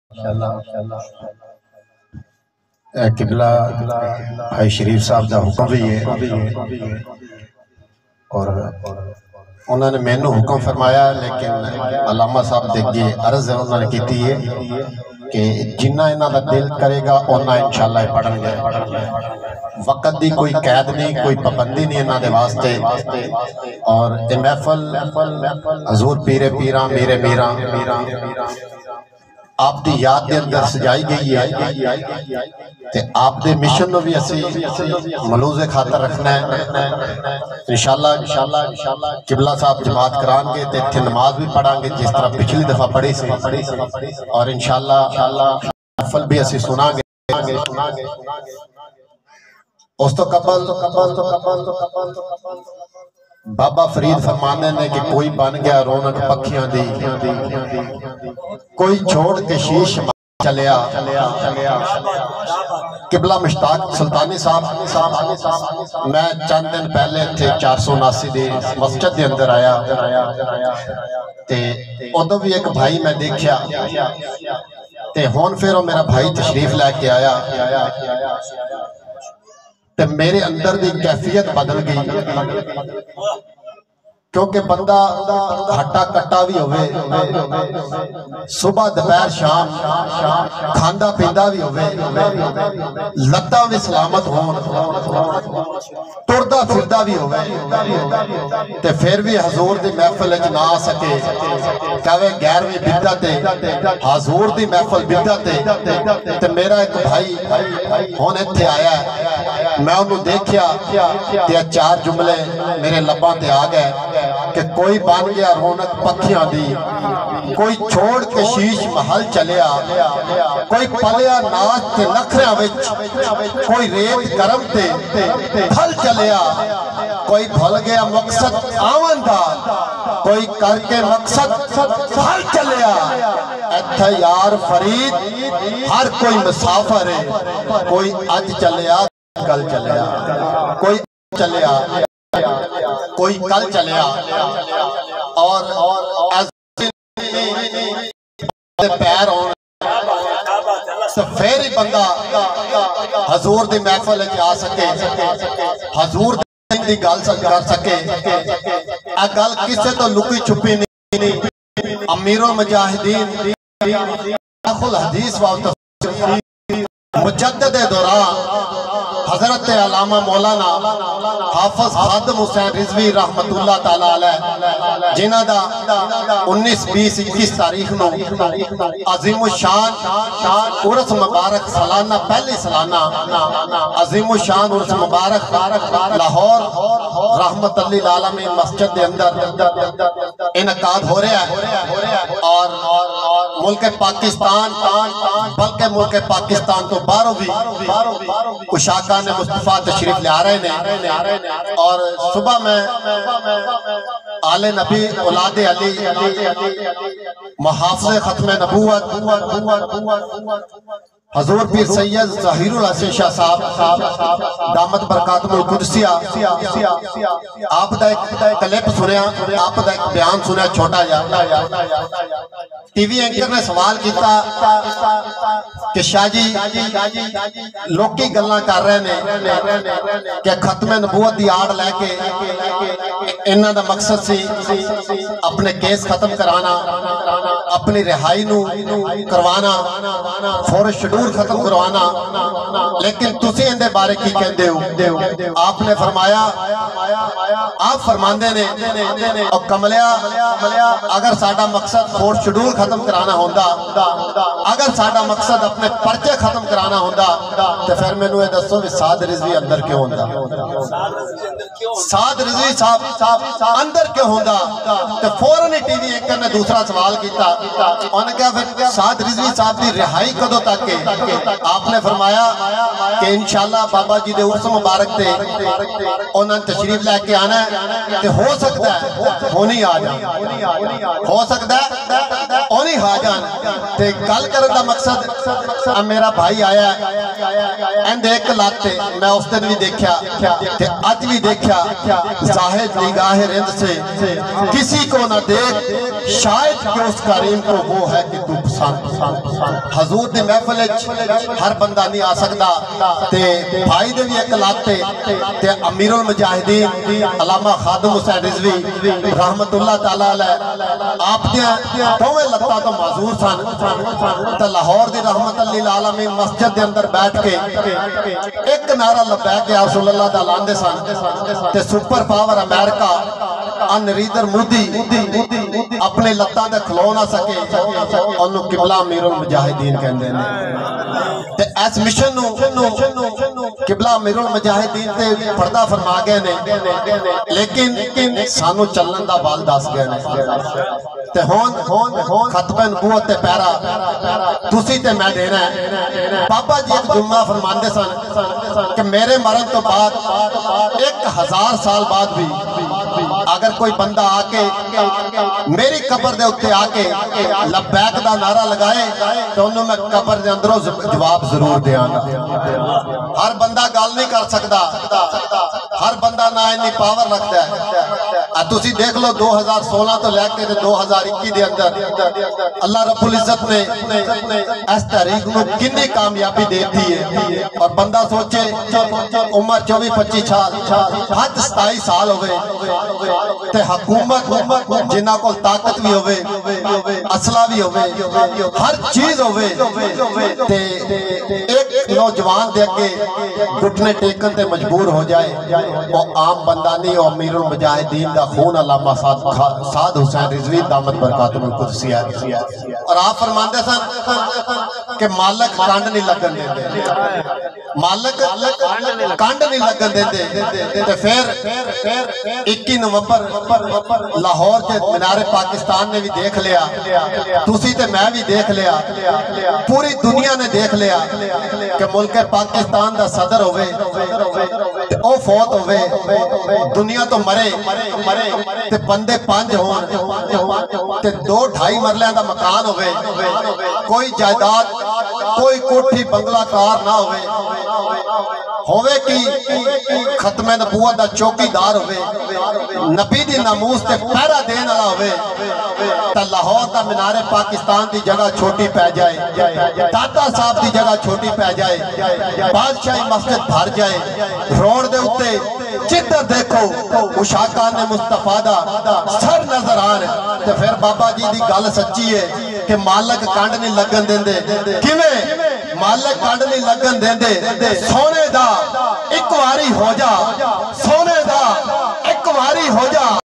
قبلہ بھائی شریف صاحب دا حکم بھی ہے اور انہوں نے مینو حکم فرمایا، لیکن علامہ صاحب دے گے عرض انہوں نے کیتی ہے کہ جنہ انہوں دا دل کرے گا انہوں انشاءاللہ پڑھن گے۔ وقت دی کوئی قید نہیں، کوئی پابندی نہیں انہوں دے واسطے، اور اے محفل حضور پیر پیراں میرے میراں آپ دی یاد دے اندر سجائی گئی ہے، تے آپ دے مشن نو بھی اسی ملوز خاطر رکھنا ہے۔ انشاءاللہ قبلہ صاحب جماعت کران گے تے اتھے نماز بھی پڑھان گے جس طرح پچھلی دفعہ پڑھی سی، اور انشاءاللہ محفل بھی اسی سنا گے۔ اس تو قبل بابا فرید فرمانے نے کہ کوئی بن گیا رونق پکھیاں دی، کوئی چھوڑ کے شیش چلیا۔ قبلہ مشتاق سلطانی صاحب میں چند دن پہلے تھے 479 دی مسجد دے اندر آیا تے ادھو بھی ایک بھائی میں دیکھیا تے ہون پھر وہ میرا بھائی تشریف لے کے آیا تے میرے اندر دی کیفیت بدل گئی، کیونکہ بندہ ہٹا کٹا بھی ہوئے، صبح دوپہر شام کھاندا پیندا بھی ہوئے، لتاں بھی سلامت ہون، ٹردا پھردا بھی ہوئے، تے پھر بھی حضور دی محفل وچ نہ آ سکے، کہوے 11ویں بدعت ہے، حضور دی محفل بدعت ہے۔ تے میرا ایک بھائی ہن ایتھے آیا ہے، میں انہوں دیکھیا تے 4 جملے میرے لباں تے آ گئے کہ کوئی بن گیا رونق پکھیاں دی، کوئی چھوڑ کے شیش محل چلیا، کوئی پلیا ناچ تے نکھریاں وچ، کوئی ریت گرم تے پھل چلیا، کوئی بھل گیا مقصد آون دا، کوئی کر کے مقصد پھل چلیا۔ ایتھا یار فرید ہر کوئی مسافر ہے، کوئی اج چلیا کل چلیا، کوئی چلیا کوئی کل چلیا، اور پیر ہون پھر ہی بندہ حضور دی محفل آ سکے، حضور دی گل کر سکے۔ اے گل کسے تو لکی چھپی نہیں، امیر المجاہدین خود حدیث و تفسیر مجدد دوران حضرت علامہ مولانا حافظ خادم حسین رضوی رحمت اللہ تعالیٰ علیہ، جنہ دا 19 20 21 تاریخ نو عظیم الشان عرس مبارک سالانہ پہلی سالانہ عظیم الشان عرس مبارک لاہور رحمت اللہ العالمین مسجد دے اندر انعقاد ہو رہا ہے، اور ملک پاکستان بلکہ ملک پاکستان تو باہروں بھی اشاکہ نے مصطفیٰ تشریف لے آ رہے ہیں، اور صبح میں آل نبی اولاد علی محافظ ختم نبوت حضور پیر سید ظہیر الحسن شاہ صاحب دامت برکاتم القدسیہ، آپ دا ایک کلپ سنیا، آپ دا ایک بیان سنیا چھوٹا جا۔ ٹی وی اینکر نے سوال کیتا کہ شاہ جی لوگ کی گلنا کر رہے ہیں کہ ختم نبوت دی آڑ لے کے انہاں دا مقصد سی اپنے کیس ختم کرانا، اپنی رہائی نو کروانا، فور شیڈول ختم کروانا، لیکن تسی اندے بارے کی کہندے ہو؟ آپ نے فرمایا، آپ فرماندے نے اور کملیا اگر ساڈا مقصد فور شیڈول ختم کرانا ہوندا، اگر ساڈا مقصد اپنے پرچے ختم کرانا ہوندا، تو پھر میں نوے دسو بھی سعد رضوی اندر کیوں ہوندا؟ سعد رضوی صاحب اندر کیوں ہوندا؟ تو فوراً ٹی وی اینکر نے دوسرا سوال کیتا، انہوں نے کہا پھر سعد رضوی صاحب دی رہائی کدوں تک ہے؟ آپ نے فرمایا کہ انشاءاللہ بابا جی دے عرس مبارک تے انہوں نے تشریف لے کے آنا ہے، کہ ہو سکتا ہے ہونی آ جان، ہو سکتا ہے ہونی آ جان۔ تے گل کرن دا مقصد میرا بھائی آیا ہے اینڈ ایک لاتے میں اس دن بھی دیکھا تے آج بھی دیکھا، زاہد نگاہ رند سے کسی کو نہ دیکھ، شاید کہ اس کریم کو وہ ہے کہ تو पसंद हजूर दी महफिल हर बंदा नहीं आ सकता ते भाई दे भी एक लाते ते अमीरुल मुजाहिदीन अल्लामा खादिम हुसैन रिजवी रहमतुल्लाह तआला अलैह आप दे दोवें लत्तां तो माजूर सन ते लाहौर दी रहमतुल लिल आलमीन मस्जिद दे अंदर बैठ के एक नारा लबैक या रसूल अल्लाह दा लांदे सन ते सुपर पावर अमेरिका अनरीदर मोदी अपने लत्तां दे खलो ना सके ओनू किबला अमीरुल मुजाहिदीन कहंदे ने ते इस मिशन नू किबला अमीरुल मुजाहिदीन ते पर्दा फरमा गए ने लेकिन सानू चलण दा बल दस गए ने ते हुण खतमे नबूवत ते पैरा तुसी ते मैं देना है। बाबा जी एक जुम्मा फरमांदे सन कि मेरे मरण तो बाद 1000 साल बाद भी अगर कोई बंदा आके मेरी कब्र दे उत्ते आके लब्बैक दा नारा लगाए तो उन्होंने मैं कब्र दे अंदरों जवाब जरूर देंगा। हर बंदा गल नहीं कर सकता, हर बंदा ना इन्नी पावर रखता है। तुसी देख लो 2016 तो लेके 2021 दे अंदर अल्लाह रब्बुल इज्जत ने इस तहरीक नू कितनी कामयाबी देती है और बंदा सोचे उम्र 24-25 साल हद 27 साल होवे ते हुकूमत जिन्ना को ताकत भी होवे असला भी होवे हर चीज होवे ते एक नौजवान दे अगे घुटने टेकन ते मजबूर हो जाए वो आम बंदा नहीं, वो अमीरुल मुजाहिदीन दा खून अल्लामा साद हुसैन रिजवी दामत बरकातुहुल कुदसी है। और आप फरमांदे सन कि मालक कंड नहीं लगन देंदे, मालक कंड नहीं लगन देंदे ते फिर 21 नवंबर लाहौर के मीनारे पाकिस्तान ने भी देख लिया, तुसी ते मैं भी देख लिया, पूरी दुनिया ने देख लिया कि मुल्क पाकिस्तान दा सदर होवे ते ओ फौत होवे, दुनिया तो मरे ते बंदे 5 होन ते 2-2.5 मरलियां दा मकान होवे, कोई जायदाद कोई कोठी बंगला कार ना होवे कि खत्मे नबूवत दा चौकीदार होवे, नबी दी नामूस ते पहरा देने वाला होवे ते लाहौर दा मीनारे पाकिस्तान दी जगह छोटी पै जाए, दाता साहब दी जगह छोटी पै जाए, बादशाही मस्जिद भर जाए, रोड दे उत्ते जिधर देखो उशाका ने मुस्तफा दा सर नजर आन ते फिर बाबा जी दी गल सच्ची है कि मालक कंड नहीं लगन देंदे। किवें मालक कंड नहीं लगन देंदे? सोने दा एक वारी हो जा, सोने दा एक वारी हो जा।